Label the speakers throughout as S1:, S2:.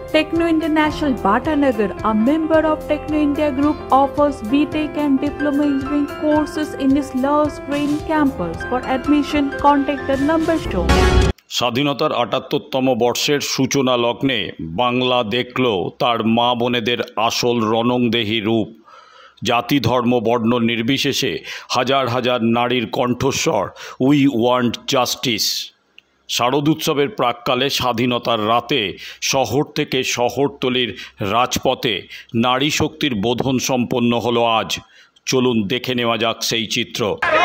S1: Techno International Bhatanagar, a member of Techno India Group, offers BTech and Diploma Engineering courses in its Lush Green campus. For admission, contact the number shown.
S2: স্বাধীনতার ৭৮তম বর্ষের সূচনা লগ্নে বাংলা দেখল তার মা বোনেদের আসল রণংদেহী রূপ। জাতি ধর্ম বর্ণ নির্বিশেষে হাজার হাজার নারীর কণ্ঠস্বর, উই ওয়ান্ট জাস্টিস। শারদোৎসবের প্রাক্কালে স্বাধীনতার রাতে শহর থেকে শহরতলির রাজপথে নারী শক্তির বোধন সম্পন্ন হলো আজ। চলুন দেখে নেওয়া যাক সেই চিত্র।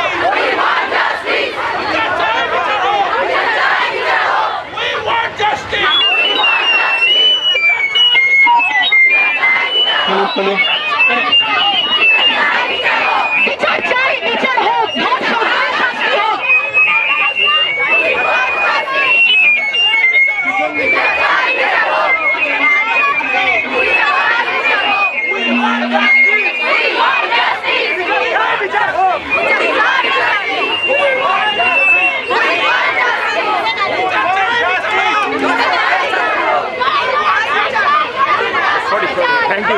S3: Thank you.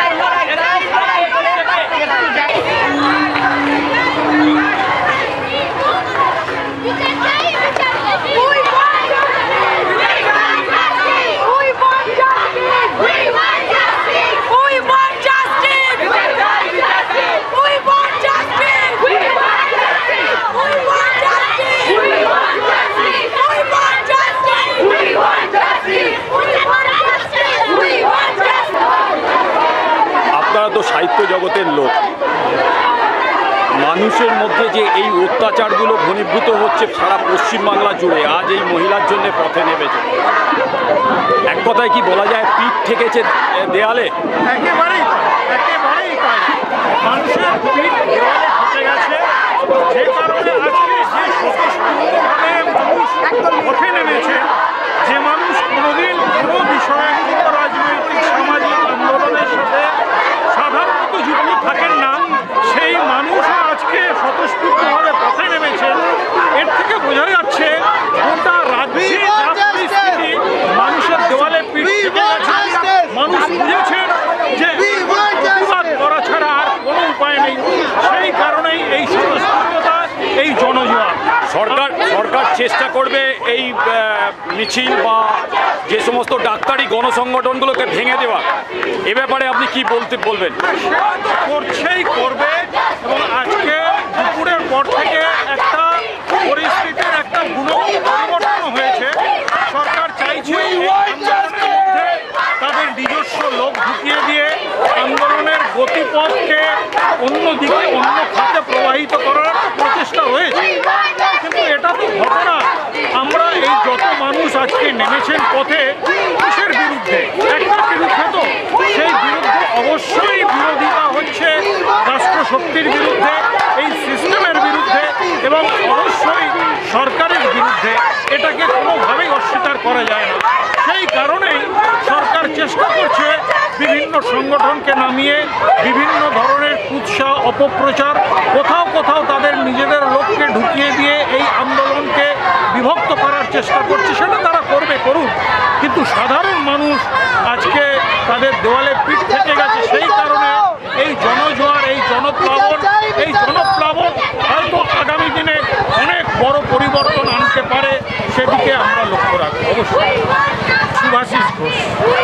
S3: আপনারা তো সাহিত্য জগতের লোক, মানুষের মধ্যে যে এই অত্যাচারগুলো ঘনীভূত হচ্ছে সারা পশ্চিমবাংলা জুড়ে, আজ এই মহিলার জন্য পথে নেমেছে। এক কথায় কি বলা যায়, পিঠ ঠেকেছে দেয়ালে?
S4: একেবারেই তাই। মানুষের পিঠ দেয়ালে ঠেকে গেছে, যে কারণে আজকে যে স্বতঃস্ফূর্তভাবে মানুষ পথে নেমেছে, যে মানুষ কোনোদিন কোনো বিষয়ে কোনো রাজনৈতিক সামাজিক আন্দোলনের সাথে সাধারণত যুক্ত থাকেন না, সেই মানুষও আজকে স্বতঃস্ফূর্তভাবে পথে নেমেছে। এর থেকে বোঝা যাচ্ছে গোটা রাজ্যে যা পরিস্থিতি, মানুষের দেওয়ালে পিঠ থেকে গেছে। মানুষ বুঝেছেন যে প্রতিবাদ করা ছাড়া আর কোনো উপায় নেই। সেই কারণেই এই স্বতঃস্ফূর্ততা, এই জনজোয়ার।
S2: সরকার চেষ্টা করবে এই মিছিল বা যে সমস্ত ডাক্তারি গণসংগঠনগুলোকে ভেঙে দেওয়া, এ ব্যাপারে আপনি কি বলবেন?
S4: সেটা তো করবে, এবং আজকে দুপুরের পর থেকে একটা পরিস্থিতির একটা গুণগত পরিবর্তন হয়েছে। সরকার চাইছে তাদের নিজস্ব লোক ঢুকিয়ে দিয়ে আন্দোলনের গতিপথকে অন্যদিকে অন্য খাতে প্রবাহিত করার প্রচেষ্টা রয়েছে। কিন্তু এটা তো ঘটনা। আমরা এই যত মানুষ আজকে নেমেছেন পথে, কিসের বিরুদ্ধে? একটা বিরুদ্ধে তো, সেই বিরুদ্ধে অবশ্যই বিরোধিতা হচ্ছে রাষ্ট্রশক্তির বিরুদ্ধে, এই সিস্টেমের বিরুদ্ধে, এবং অবশ্যই সরকারের বিরুদ্ধে। এটাকে কোনোভাবেই অস্বীকার করা যায় না। সেই কারণেই সরকার চেষ্টা করছে বিভিন্ন সংগঠনকে নামিয়ে বিভিন্ন ধরনের কুৎসা, অপপ্রচার, কোথাও তাদের নিজেদের লোককে ঢুকিয়ে দিয়ে এই আন্দোলনকে বিভক্ত করার চেষ্টা করছে। সেটা তারা করুক, কিন্তু সাধারণ মানুষ আজকে তাদের দেওয়ালে পিঠ থেকে গেছে। সেই কারণে এই জনজোয়ার, এই জনপ্লাবন হয়তো আগামী দিনে অনেক বড় পরিবর্তন আনতে পারে, সেদিকে আমরা লক্ষ্য রাখবো অবশ্যই। শুভাশিস ঘোষ।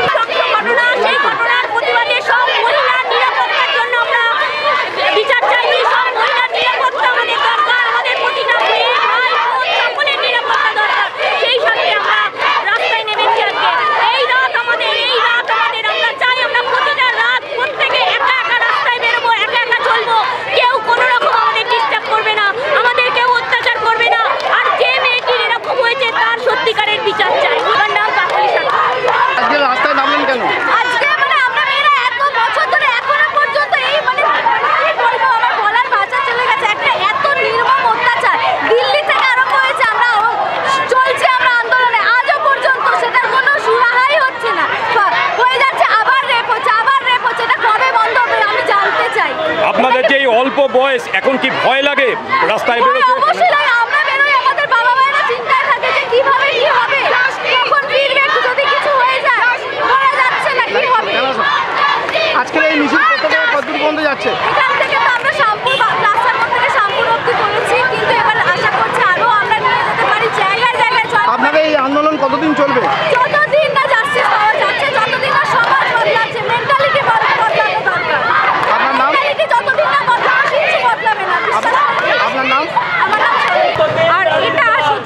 S2: আপনাদের যে অল্প বয়স, এখন কি ভয় লাগে রাস্তায় বেরোতে?
S5: অবশ্যই লাগে। আমরা বেরোই, আমাদের বাবা মায়েরা চিন্তায় থাকে যে কিভাবে কি হবে, কখন ফিরবে, যদি কিছু হয়ে যায়।
S6: কতদিন চলবে?
S5: যতদিন না জাস্টিস পাওয়া যাচ্ছে, যতদিন না সমাজ বদলাচ্ছে, মেন্টালিটি বদলানো দরকার।
S6: আপনার নাম?
S5: মেন্টালিটি যতদিন না বদলাবে কিছু বদলাবে না।
S6: আপনার নাম?
S5: আমার নাম আর এটা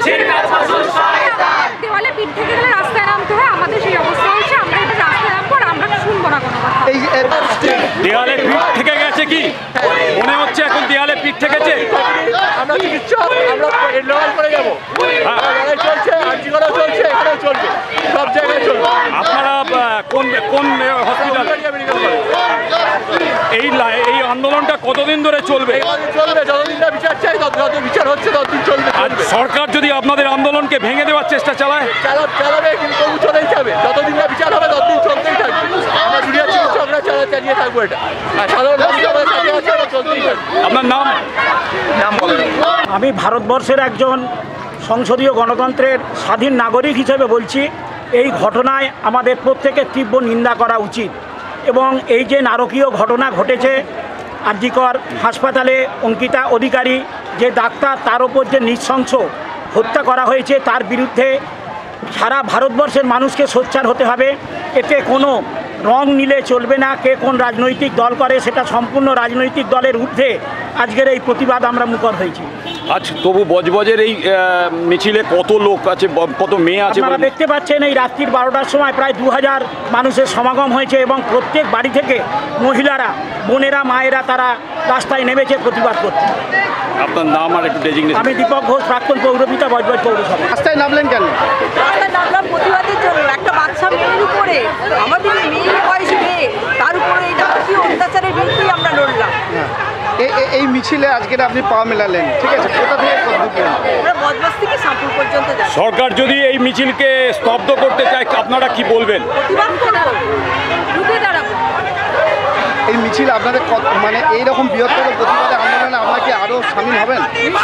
S5: দেওয়ালে পিঠ থেকে গেলে রাস্তায় নামতে হয়, আমাদের সেই অবস্থা হয়েছে। আমরা এটা রাস্তায় নামবো আর আমরা শুনবো না কোনো কথা।
S6: এই
S3: দেয়ালে পিঠ থেকে গেছে কি মনে হচ্ছে? এখন দেয়ালে পিঠ থেকেছে।
S7: আমরা চিকিৎসক, আমরা লড়াই করে যাবো। লড়াই চলছে, আর্জিকরা চলছে, এখানেও চলবে, সব জায়গায় চলবে।
S3: আপনারা কোন হসপিটাল? এই আন্দোলনটা কতদিন ধরে চলবে?
S7: চলবে যতদিন না বিচার চাই, যত বিচার হচ্ছে ততদিন চলবে।
S3: আর সরকার যদি আপনাদের আন্দোলনকে ভেঙে দেওয়ার চেষ্টা চালায়?
S7: চালাবে, কিন্তু তবু চলেই যাবে। যতদিন না বিচার হবে ততদিন চলতেই থাকবে। আমরা জুনিয়র চিকিৎসকরা চালিয়ে থাকবো এটা, আর সাধারণ মানুষ আমাদের সাথে আছে, আমরা চলতেই থাকবে।
S3: আপনার নাম?
S8: আমি ভারতবর্ষের একজন সংসদীয় গণতন্ত্রের স্বাধীন নাগরিক হিসেবে বলছি, এই ঘটনায় আমাদের প্রত্যেকের তীব্র নিন্দা করা উচিত। এবং এই যে নারকীয় ঘটনা ঘটেছে আরজিকর হাসপাতালে, অঙ্কিতা অধিকারী যে ডাক্তার, তার ওপর যে নৃশংস হত্যা করা হয়েছে, তার বিরুদ্ধে সারা ভারতবর্ষের মানুষকে সোচ্চার হতে হবে। এতে কোনো রং নিলে চলবে না। কে কোন রাজনৈতিক দল করে সেটা সম্পূর্ণ রাজনৈতিক দলের ঊর্ধ্বে আজকের এই প্রতিবাদ আমরা মুখর হয়েছি।
S3: আচ্ছা, তবু বজবজের এই মিছিলে কত লোক আছে, কত মেয়ে আছে?
S8: আপনারা দেখতে পাচ্ছেন এই রাত্রির 12টার সময় প্রায় 2000 মানুষের সমাগম হয়েছে এবং প্রত্যেক বাড়ি থেকে মহিলারা, বোনেরা, মায়েরা তারা রাস্তায় নেমেছে প্রতিবাদ করতে।
S3: আপনার নাম আর একটু ডেজিগনেশন?
S8: আমি দীপক ঘোষ, প্রাক্তন পৌরপিতা, বজবজ পৌরসভা।
S6: রাস্তায় নামলেন কেন?
S9: রাস্তায় নামলাম প্রতিবাদের জন্য। একটা বাচ্চা মেয়ের উপরে, আমাদের মেয়ের বয়স মেয়ে, তার উপরে এই নারকীয় অত্যাচারের বিরুদ্ধেই আমরা লড়লাম।
S6: এই মিছিলে আজকের আপনি পা মেলালেন, ঠিক আছে, কোথা থেকে
S9: আমরা বজবজ থেকে শামপুর পর্যন্ত যাই।
S3: সরকার যদি এই মিছিলকে স্তব্ধ করতে চায় আপনারা কি বলবেন?
S9: প্রতিবাদ করবো, রুখে দাঁড়াবো।
S6: এই মিছিল আপনাদের মানে এইরকম বৃহত্তর প্রতিবাদে আন্দোলনে আপনারা কি আরও সামিল হবেন?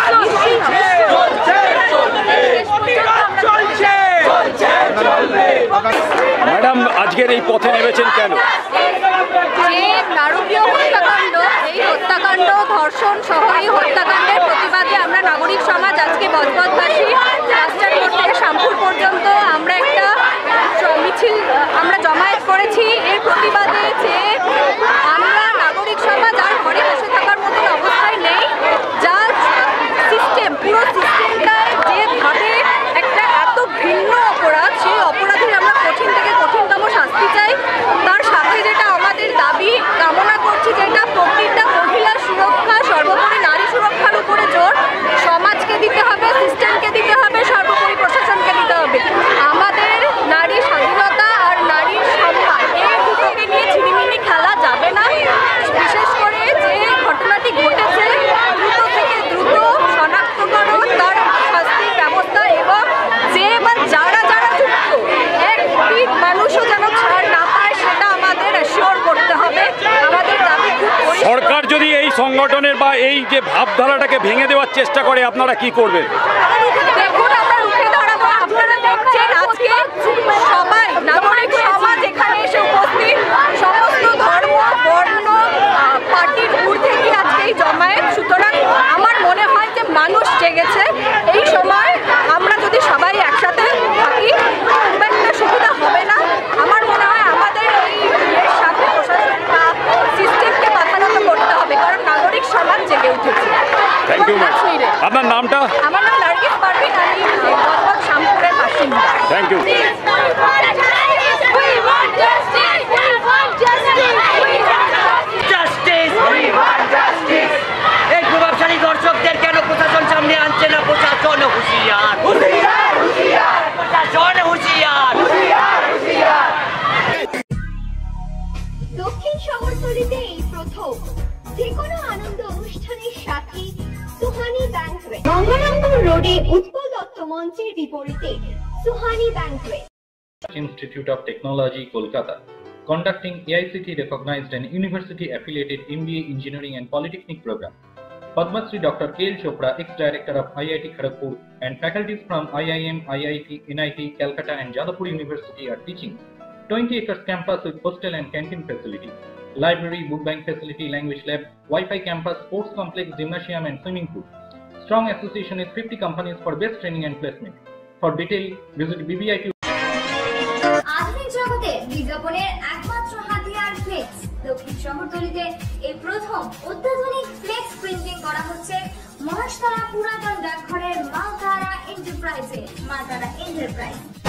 S3: ম্যাডাম, আজকের এই পথে নেমেছেন কেন?
S5: যে নারকীয় হত্যাকাণ্ড, এই হত্যাকাণ্ড, ধর্ষণ সহ এই হত্যাকাণ্ডের প্রতিবাদে আমরা নাগরিক সমাজ আজকে বজবজবাসী রাস্তার মোড় থেকে শামপুর পর্যন্ত আমরা একটা মিছিল আমরা জমায়েত করেছি। এর প্রতিবাদে যে আমরা নাগরিক সমাজ আর ঘরে বসে থাকার মতন অবস্থায় নেই। যা সিস্টেম, পুরো সিস্টেমটায় যেভাবে একটা এত ভিন্ন অপরাধ, সেই অপরাধের আমরা কঠিন থেকে কঠিনতম শাস্তি চাই। তার সাথে যেটা আমাদের দাবি কামনা করছি, যেটা প্রত্যেকটা মহিলার সুরক্ষা, সর্বোপরি নারী সুরক্ষার উপরে জোর সমাজকে দিতে হবে, সিস্টেমকে দিতে হবে, সর্বোপরি প্রশাসনকে দিতে হবে। আমাদের নারী স্বাধীনতা আর নারীর সম্মান, এই দুটোকে নিয়ে ছিনিমিনি খেলা যাবে না। বিশেষ করে যে ঘটনাটি ঘটেছে, দ্রুত থেকে দ্রুত শনাক্তকরণ, তার শাস্তির ব্যবস্থা এবং যে বা যারা যারা যুক্ত, একটি মানুষও যেন ছাড় না পায় সেটা আমাদের অ্যাসিওর করতে হবে। আমাদের দাবি খুব পরিষ্কার।
S3: সরকার যদি এই সংগঠনের বা এই যে ভাবধারাটাকে ভেঙে দেওয়ার চেষ্টা করে আপনারা কি করবেন?
S5: দেখুন, আমরা রুখে দাঁড়াবো। আপনারা দেখছেন আজকে সবাই নাগরিক সমাজ এখানে এসে উপস্থিত, সমস্ত ধর্ম, বর্ণ, পার্টির ঊর্ধ্বে গিয়ে আজকে এই জমায়েত। সুতরাং আমার মনে হয় যে মানুষ জেগেছে। এই সময় আমরা যদি সবাই একসাথে থাকি খুব একটা সুবিধা হবে না। আমার মনে হয় আমাদের এর সাথে প্রশাসন বা সিস্টেমকে মাথা নত করতে হবে, কারণ নাগরিক সমাজ জেগে উঠেছে।
S3: Thank you ma'am. আপনার নামটা?
S5: আমার নাম নার্গিস পারভিন, আমি বজবজ শামপুরের বাসিন্দা।
S3: Thank you.
S9: এই প্রভাবশালী দর্শকদের কেন প্রশাসন সামনে আনছে না? প্রশাসন হুঁশিয়ার, প্রশাসন হুঁশিয়ার।
S10: দক্ষিণ শহরতলিতে এই প্রথম যে কোনো আনন্দ অনুষ্ঠানের সাথে সুহানি ব্যাংকুয়েট, গঙ্গারামপুর রোডে উৎপল দত্ত মঞ্চের বিপরীতে Suhani banquet.
S11: Institute of Technology, Kolkata, conducting AICT recognized and university affiliated MBA Engineering and Polytechnic program. Padma Shri Dr. K.L. Chopra, ex-director of IIT Kharagpur, and faculties from IIM, IIT, NIT, Calcutta and Jadavpur University are teaching. 20 acres campus with hostel and canteen facility, library, book bank facility, language lab, Wi-Fi campus, sports complex, gymnasium and swimming pool. Strong association with 50 companies for best training and placement. For detail, visit BBIQ.
S10: আধুনিক জগতে বিজ্ঞাপনের একমাত্র হাতিয়ার flakes. দক্ষিণ শহরতলিতে এই প্রথম অত্যাধুনিক flakes printing করা হচ্ছে মহাশতলা পুরাতন ডাকঘরের মা তারা এন্টারপ্রাইজে।